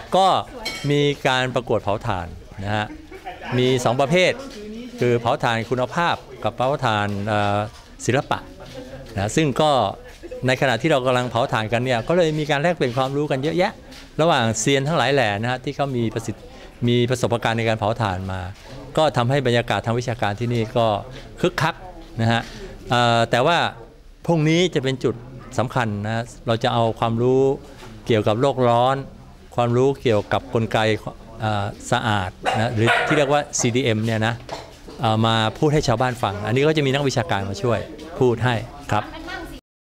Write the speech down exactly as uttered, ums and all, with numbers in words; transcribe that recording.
ก็มีการประกวดเผาถ่านนะฮะมีสองประเภทคือเผาถ่านคุณภาพกับเผาถ่านศิลปะนะซึ่งก็ในขณะที่เรากำลังเผาถ่านกันเนี่ยก็เลยมีการแลกเปลี่ยนความรู้กันเยอะแยะระหว่างเซียนทั้งหลายแหล่นะฮะที่เขามีประสิทธิ์มีประสบการณ์ในการเผาถ่านมาก็ทำให้บรรยากาศทางวิชาการที่นี่ก็คึกคักนะฮะแต่ว่าพรุ่งนี้จะเป็นจุดสำคัญนะเราจะเอาความรู้เกี่ยวกับโลกร้อนความรู้เกี่ยวกับกลไกสะอาดนะหรือที่เรียกว่า ซี ดี เอ็ม เนี่ยนะมาพูดให้ชาวบ้านฟังอันนี้ก็จะมีนักวิชาการมาช่วยพูดให้ครับ